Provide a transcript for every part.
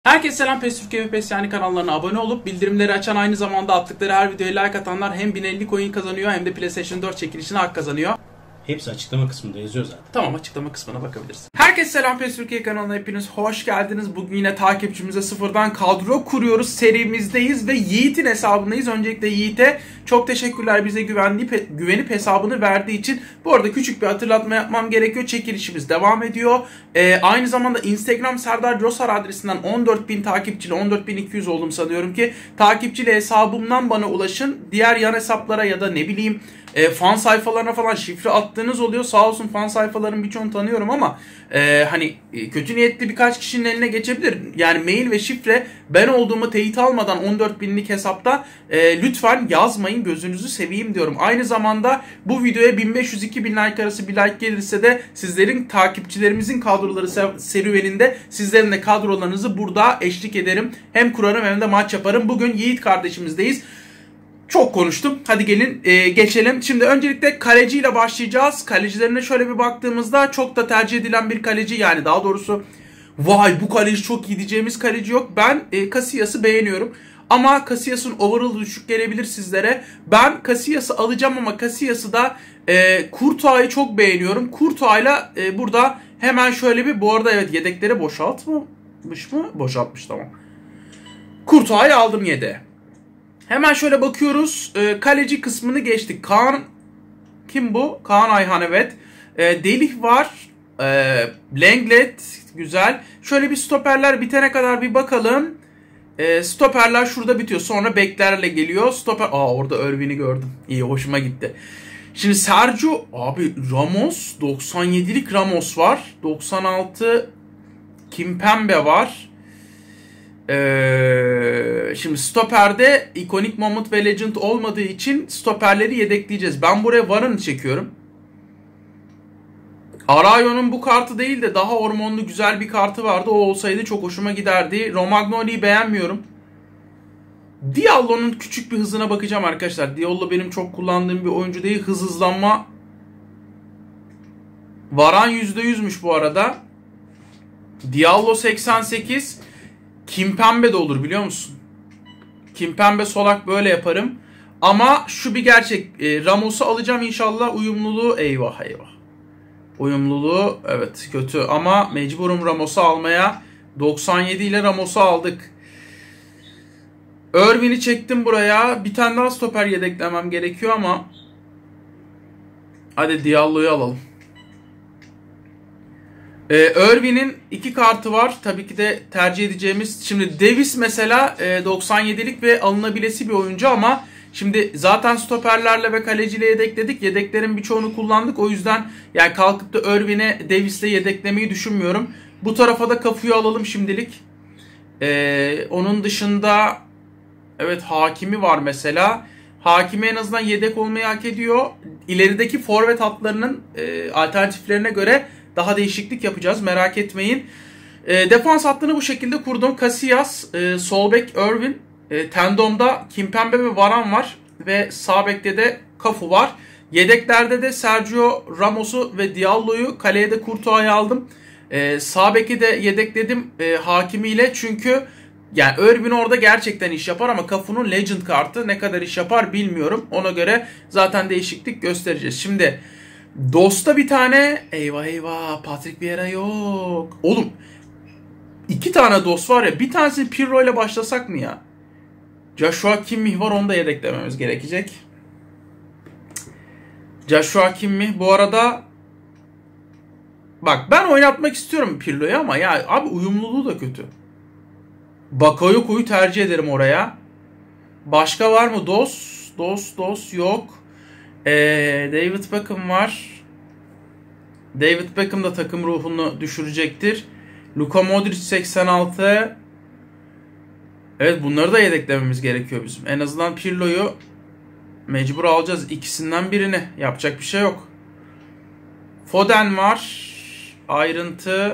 Herkese selam. PES Türkiye ve PES yani kanallarına abone olup bildirimleri açan, aynı zamanda attıkları her videoya like atanlar hem 1050 coin kazanıyor hem de PlayStation 4 çekilişine hak kazanıyor. Hepsi açıklama kısmında yazıyor zaten. Tamam, açıklama kısmına bakabilirsin. Herkese selam, PES Türkiye kanalına hepiniz hoş geldiniz. Bugün yine takipçimize sıfırdan kadro kuruyoruz serimizdeyiz ve Yiğit'in hesabındayız. Öncelikle Yiğit'e çok teşekkürler, bize güvenip hesabını verdiği için. Bu arada küçük bir hatırlatma yapmam gerekiyor. Çekilişimiz devam ediyor. Aynı zamanda Instagram Serdar Coşar adresinden 14.000 takipçili, 14.200 oldum sanıyorum ki, takipçili hesabımdan bana ulaşın. Diğer yan hesaplara ya da ne bileyim fan sayfalarına falan şifre attığınız oluyor. Sağ olsun, fan sayfaların birçoğunu tanıyorum ama kötü niyetli birkaç kişinin eline geçebilir. Yani mail ve şifre ben olduğumu teyit almadan 14.000'lik hesapta lütfen yazmayın, gözünüzü seveyim diyorum. Aynı zamanda bu videoya 1500-2000 like arası bir like gelirse de sizlerin, takipçilerimizin kadroları serüveninde sizlerin de kadrolarınızı burada eşlik ederim. Hem kurarım hem de maç yaparım. Bugün Yiğit kardeşimizdeyiz. Çok konuştum. Hadi gelin geçelim. Şimdi öncelikle kaleciyle başlayacağız. Kalecilerine şöyle bir baktığımızda çok da tercih edilen bir kaleci, yani daha doğrusu vay bu kaleci çok iyi diyeceğimiz kaleci yok. Ben Casillas'ı beğeniyorum. Ama Casillas'ın overall'ı düşük gelebilir sizlere. Ben Casillas'ı alacağım ama Casillas'ı da Courtois'ı çok beğeniyorum. Courtois'la burada hemen şöyle bir, bu arada evet, yedekleri boşaltmış mı? Boşaltmış, tamam. Courtois'ı aldım yedeğe. Hemen şöyle bakıyoruz. Kaleci kısmını geçtik. Kaan, kim bu? Kaan Ayhan, evet. Delih var. Lenglet, güzel. Şöyle bir stoperler bitene kadar bir bakalım. Stoperler şurada bitiyor. Sonra beklerle geliyor. Orada Irving'i gördüm. İyi, hoşuma gitti. Şimdi Sergio, abi Ramos, 97'lik Ramos var. 96 Kimpembe var. Şimdi stoperde ikonik moment ve legend olmadığı için stoperleri yedekleyeceğiz. Ben buraya Varane çekiyorum. Arayo'nun bu kartı değil de daha hormonlu güzel bir kartı vardı. O olsaydı çok hoşuma giderdi. Romagnoli'yi beğenmiyorum. Diallo'nun küçük bir hızına bakacağım arkadaşlar. Diallo benim çok kullandığım bir oyuncu değil. Hızlanma. Varane %100'müş bu arada. Diallo 88. Kimpembe de olur, biliyor musun? Kimpembe solak böyle yaparım. Ama şu bir gerçek. Ramos'u alacağım inşallah. Uyumluluğu eyvah. Uyumluluğu evet kötü ama mecburum Ramos'u almaya. 97 ile Ramos'u aldık. Irving'i çektim buraya. Bir tane daha stoper yedeklemem gerekiyor ama hadi Diallo'yu alalım. Irving'in 2 kartı var. Tabii ki de tercih edeceğimiz. Şimdi Davis mesela 97'lik ve alınabilesi bir oyuncu ama şimdi zaten stoperlerle ve kaleciyle yedekledik. Yedeklerin birçoğunu kullandık. O yüzden yani kalkıp da Irving'e Davis'le yedeklemeyi düşünmüyorum. Bu tarafa da Cafu'yu alalım şimdilik. Onun dışında evet Hakimi var mesela. Hakimi en azından yedek olmayı hak ediyor. İlerideki forvet hatlarının alternatiflerine göre daha değişiklik yapacağız, merak etmeyin. Defans hattını bu şekilde kurdum. Casillas, sol bek Irving, Tendom'da Kimpembe ve Varane var ve sağ bekte de Cafu var. Yedeklerde de Sergio Ramos'u ve Diallo'yu, kaleye de Courtois'u aldım. Sağ beki de yedekledim Hakimi ile, çünkü yani Irving orada gerçekten iş yapar ama Cafu'nun Legend kartı ne kadar iş yapar bilmiyorum. Ona göre zaten değişiklik göstereceğiz. Şimdi Dost'ta bir tane eyvah Patrick Vieira yok. Oğlum 2 tane Dost var ya, bir tanesini Pirlo ile başlasak mı ya? Joshua Kimmich var, onu da yedeklememiz gerekecek. Joshua Kimmich bu arada, bak ben oynatmak istiyorum Pirlo'yu ama ya abi uyumluluğu da kötü. Bakayoko'yu tercih ederim oraya. Başka var mı? Dost yok. David Beckham var. David Beckham da takım ruhunu düşürecektir. Luka Modric 86. Evet, bunları da yedeklememiz gerekiyor bizim. En azından Pirlo'yu mecbur alacağız. İkisinden birini. Yapacak bir şey yok. Foden var. Ayrıntı.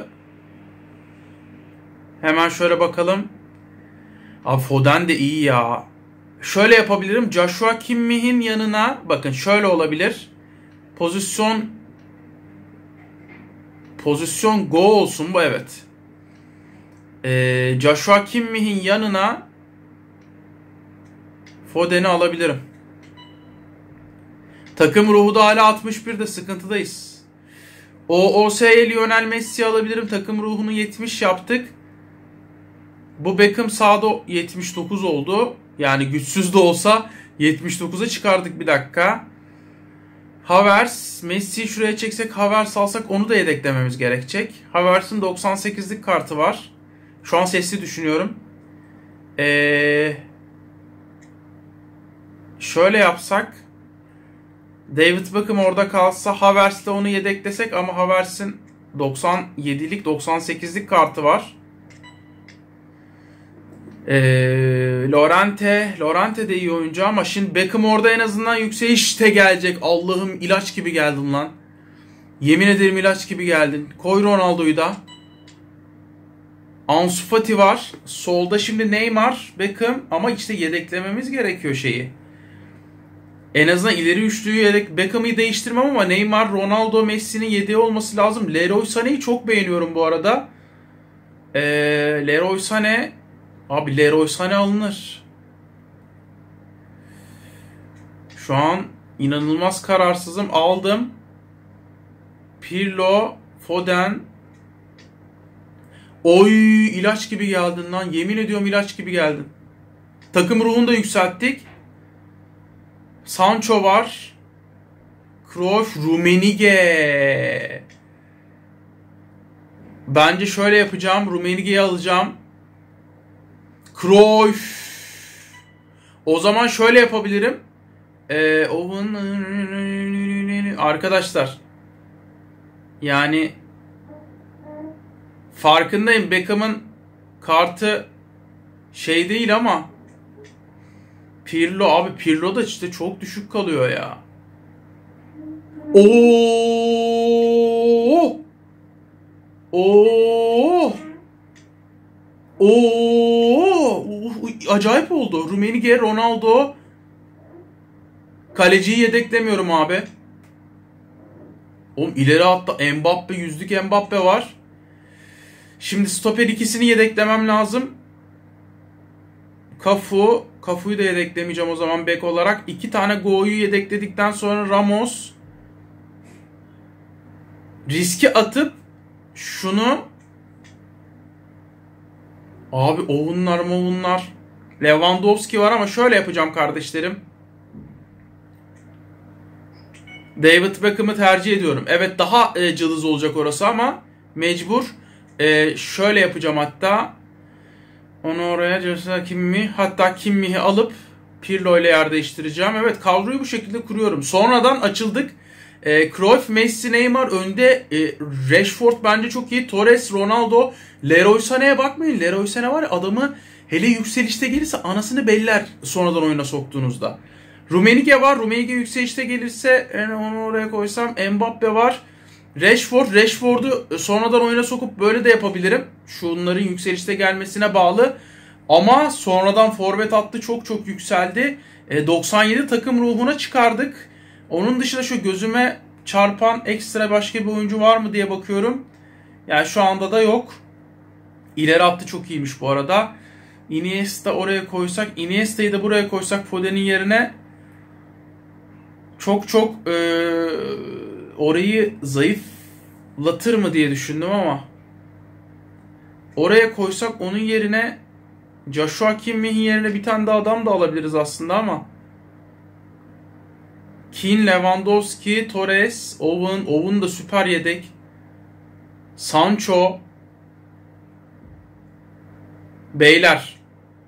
Hemen şöyle bakalım. Abi Foden de iyi ya. Şöyle yapabilirim. Joshua Kimmich'in yanına bakın şöyle olabilir. Pozisyon go olsun bu, evet. Joshua Kimmich'in yanına Foden'i alabilirim. Takım ruhu da hala 61'de, sıkıntıdayız. OOS'ye Lionel Messi'yi alabilirim. Takım ruhunu 70 yaptık. Bu Beckham sağda 79 oldu. Yani güçsüz de olsa 79'a çıkardık, bir dakika. Havertz, Messi'yi şuraya çeksek, Havertz alsak onu da yedeklememiz gerekecek. Havertz'in 98'lik kartı var. Şu an sesli düşünüyorum. Şöyle yapsak. David Beckham orada kalsa, Havertz'le onu yedeklesek ama Havertz'in 97'lik 98'lik kartı var. Llorente de iyi oyuncu ama şimdi Beckham orada en azından yükselişte gelecek. Allah'ım, ilaç gibi geldin lan. Yemin ederim ilaç gibi geldin. Koy Ronaldo'yu da. Ansu Fati var. Solda şimdi Neymar, Beckham ama işte yedeklememiz gerekiyor şeyi. En azından ileri üçlüyü yedek. Beckham'ı değiştirmem ama Neymar, Ronaldo, Messi'nin yedeği olması lazım. Leroy Sané'yi çok beğeniyorum bu arada. Leroy Sané. Abi Leroy Sané alınır. Şu an inanılmaz kararsızım. Aldım. Pirlo, Foden. Oy, ilaç gibi geldin lan. Yemin ediyorum ilaç gibi geldin. Takım ruhunu da yükselttik. Sancho var. Kroos, Rummenigge. Bence şöyle yapacağım. Rummenigge'yi alacağım. Kroos. O zaman şöyle yapabilirim. Arkadaşlar. Yani farkındayım. Beckham'ın kartı şey değil ama Pirlo, abi Pirlo da işte çok düşük kalıyor ya. Oo! Oo! Oo! Acayip oldu. Rummenigge, Ronaldo. Kaleciyi yedeklemiyorum abi. Oğlum ileri hatta Mbappe, yüzlük Mbappe var. Şimdi stoper ikisini yedeklemem lazım. Cafu'yu da yedeklemeyeceğim o zaman bek olarak. 2 tane Go'yu yedekledikten sonra Ramos. Riski atıp şunu. Abi Owen'lar. Lewandowski var ama şöyle yapacağım kardeşlerim. David Beckham'ı tercih ediyorum. Evet, daha cılız olacak orası ama mecbur. Şöyle yapacağım hatta. Onu oraya Kimmich'i alıp Pirlo ile yer değiştireceğim. Evet, kadroyu bu şekilde kuruyorum. Sonradan açıldık. Cruyff, Messi, Neymar önde. Rashford bence çok iyi. Torres, Ronaldo, Leroy Sané'ye bakmayın. Leroy Sané var ya, adamı hele yükselişte gelirse anasını beller sonradan oyuna soktuğunuzda. Rummenigge var. Rummenigge yükselişte gelirse onu oraya koysam. Mbappe var. Rashford'u sonradan oyuna sokup böyle de yapabilirim. Şunların yükselişte gelmesine bağlı. Ama sonradan forvet hattı çok yükseldi. 97 takım ruhuna çıkardık. Onun dışında şu gözüme çarpan ekstra başka bir oyuncu var mı diye bakıyorum. Yani şu anda da yok. İleri hattı çok iyiymiş bu arada. Iniesta oraya koysak, Iniesta'yı da buraya koysak Foden'in yerine çok orayı zayıflatır mı diye düşündüm ama oraya koysak onun yerine Joshua Kimmich'in yerine bir tane daha adam da alabiliriz aslında ama Keane, Lewandowski, Torres, Owen da süper yedek. Sancho. Beyler.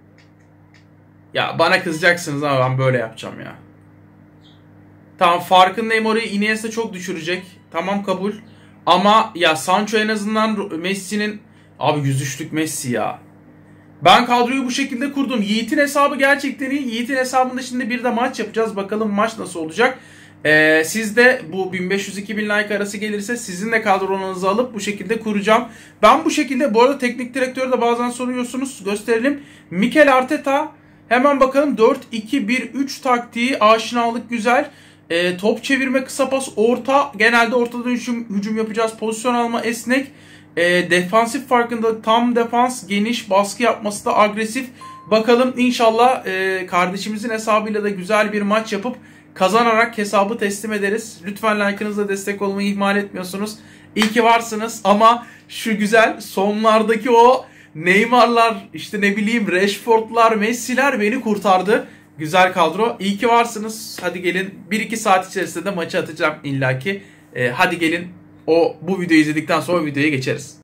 Ya bana kızacaksınız ama ben böyle yapacağım ya. Tamam, farkındayım, orayı Iniesta çok düşürecek. Tamam, kabul. Ama ya Sancho en azından Messi'nin... Abi 103'lük Messi ya. Ben kadroyu bu şekilde kurdum. Yiğit'in hesabı gerçekten iyi. Yiğit'in hesabında şimdi bir de maç yapacağız. Bakalım maç nasıl olacak. Siz de bu 1500-2000 like arası gelirse sizin de kadronunuzu alıp bu şekilde kuracağım. Ben bu şekilde, bu arada teknik direktörü de bazen soruyorsunuz. Gösterelim. Mikel Arteta. Hemen bakalım. 4-2-1-3 taktiği. Aşinalık güzel. Top çevirme, kısa pas, orta. Genelde ortadan hücum yapacağız. Pozisyon alma, esnek. Defansif farkındalık, tam defans, geniş, baskı yapması da agresif. Bakalım inşallah kardeşimizin hesabıyla da güzel bir maç yapıp kazanarak hesabı teslim ederiz. Lütfen like'ınızla destek olmayı ihmal etmiyorsunuz. İyi ki varsınız ama şu güzel sonlardaki o Neymar'lar, işte ne bileyim Rashford'lar, Messi'ler beni kurtardı. Güzel kadro. İyi ki varsınız. Hadi gelin 1-2 saat içerisinde de maçı atacağım illaki. Hadi gelin bu videoyu izledikten sonra videoya geçeriz.